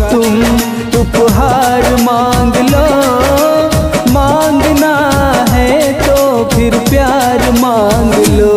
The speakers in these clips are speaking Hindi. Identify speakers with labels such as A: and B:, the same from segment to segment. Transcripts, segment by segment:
A: तुम उपहार मांग लो। मांगना है तो फिर प्यार मांग लो।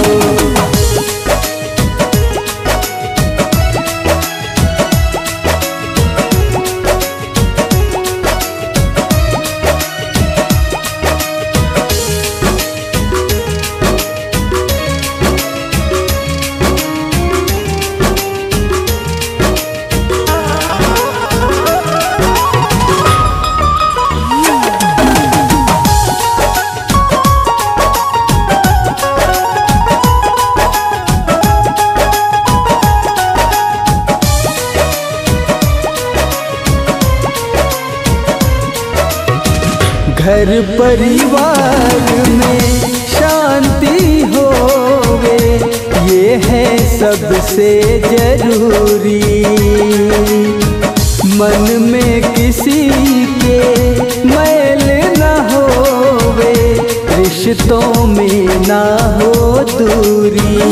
A: घर परिवार में शांति होवे, ये है सबसे जरूरी। मन में किसी के मैल न होवे, रिश्तों में ना हो दूरी।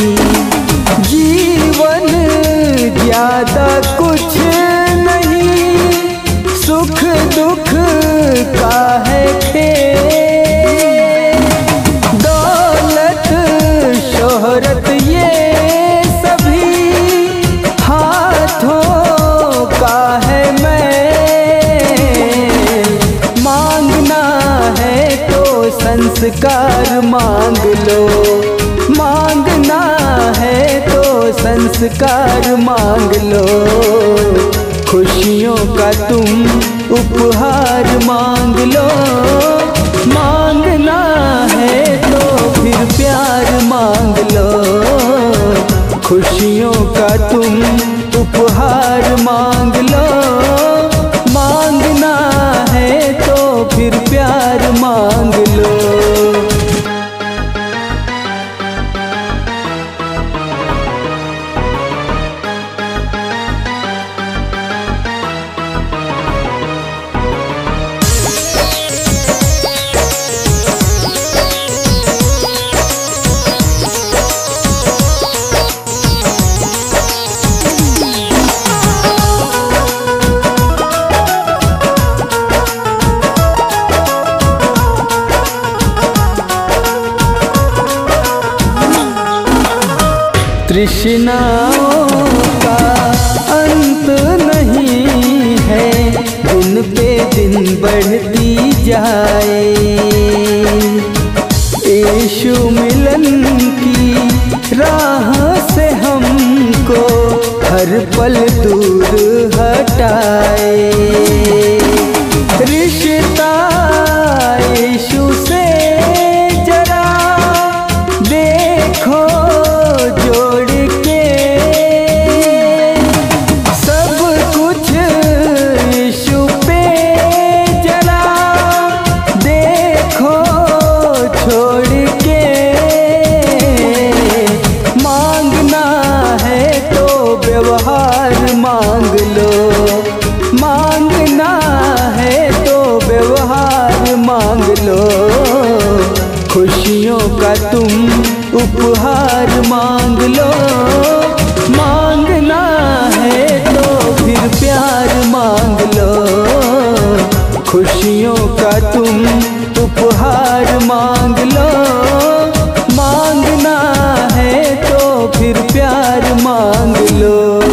A: जीवन ज्यादा कुछ नहीं, सुख दुख का है खेल। दौलत शोहरत ये सभी हाथों का है मैल। मांगना है तो संस्कार मांग लो। मांगना है तो संस्कार मांग लो। खुशियों का तुम उपहार मांग लो। मांगना है तो फिर प्यार मांग लो। खुशियों का तुम उपहार मांग लो। मांगना है तो फिर प्यार मांग लो। तृष्णाओं का अंत नहीं है, दिन पे दिन बढ़ती जाए। यीशु मिलन की राह से हमको हर पल दूर हटाए। रिश्ता यीशु से जरा देखो जोड़ के, सब कुछ यीशु पे जरा देखो छोड़ के। मांगना है तो व्यवहार मांग लो। मांगना है तो व्यवहार मांग लो। खुशियों का तुम उपहार मांग लो। मांगना है तो फिर प्यार मांग लो। खुशियों का तुम उपहार मांग लो। मांगना है तो फिर प्यार मांग लो।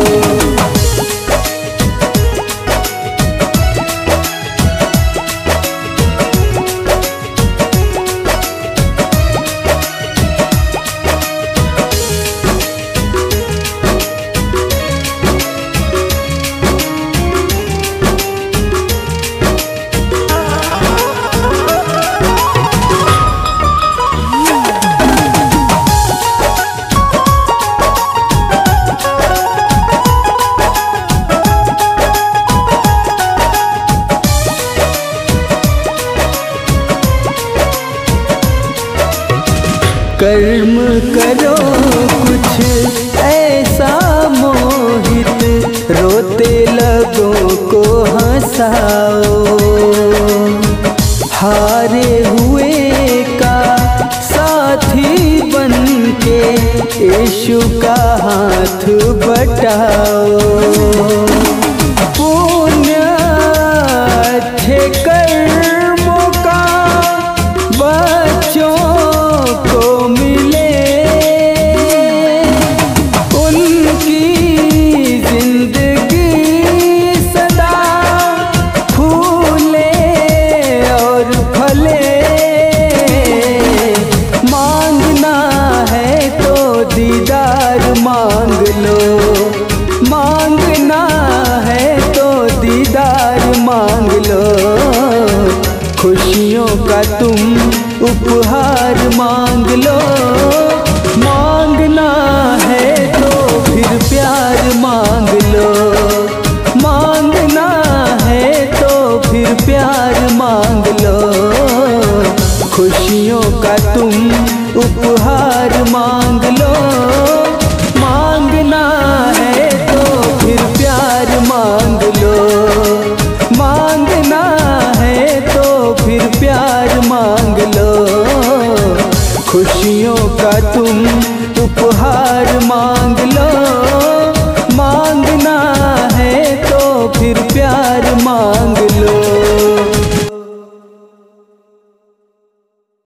A: कर्म करो कुछ ऐसा मोहित, रोते लोगों को हंसाओ। हारे हुए का साथी बन के यीशु का हाथ बटाओ। खुशियों का तुम उपहार मांग लो। मांगना है तो फिर प्यार मांग लो, मांगना है तो फिर प्यार मांग लो। खुशियों का तुम उपहार मांग लो। मांगना है तो फिर प्यार मांग लो, मांगना है तो फिर प्यार मांग लो। खुशियों का तुम